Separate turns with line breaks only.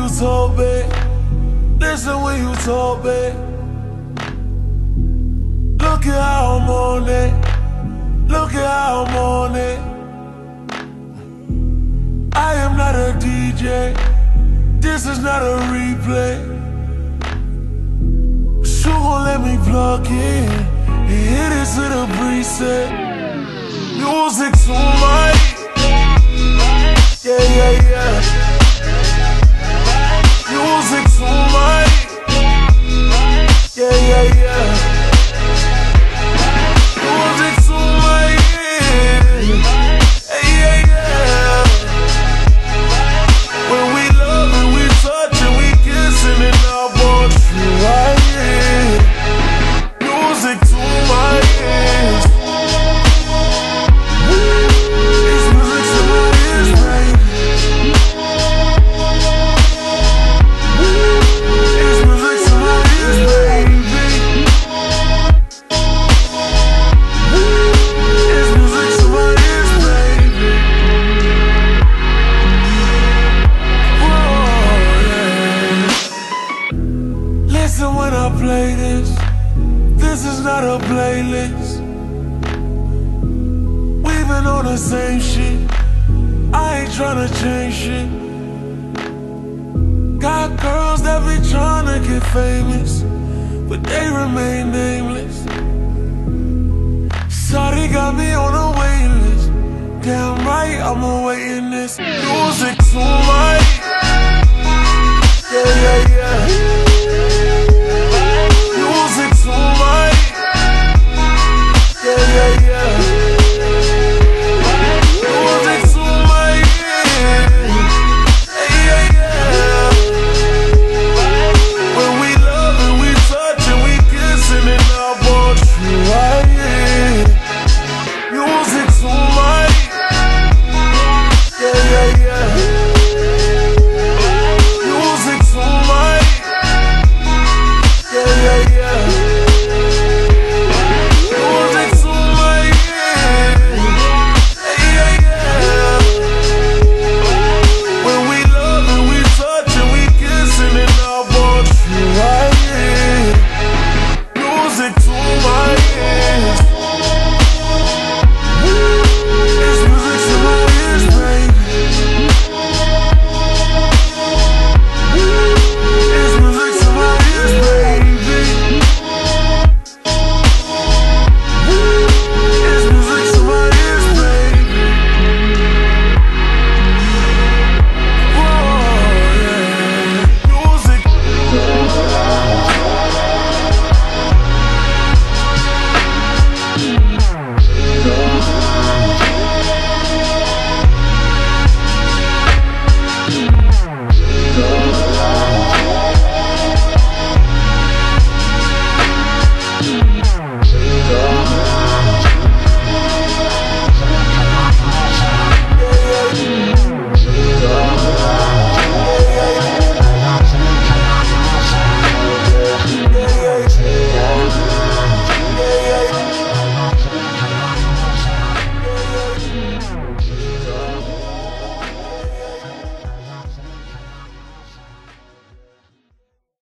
you told me. Listen when you told me. Look at how I'm on it. Look at how I'm on it. I am not a DJ. This is not a replay. So gon' let me plug in and hit it to the preset. Music to my, yeah, yeah, yeah. Music to my, yeah, yeah, yeah. Music to my, yeah, yeah, yeah. When we love and we touch and we kissing and I want you right here. Music to my ears. It's music to my ears, baby. It's music to my ears, baby. It's music to my ears, baby. Listen when I play this. This is not a playlist. We've been on the same shit. I ain't tryna change shit. Got girls that be tryna get famous, but they remain nameless. Shawty got me on a waiting list. Damn right, I'm a waiting list. Music to my